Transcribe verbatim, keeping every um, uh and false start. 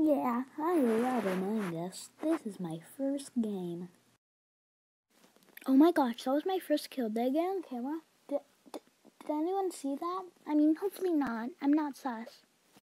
Yeah, I rather mind this. This is my first game. Oh my gosh, that was my first kill. Did I get on camera? Did, did, did anyone see that? I mean, hopefully not. I'm not sus.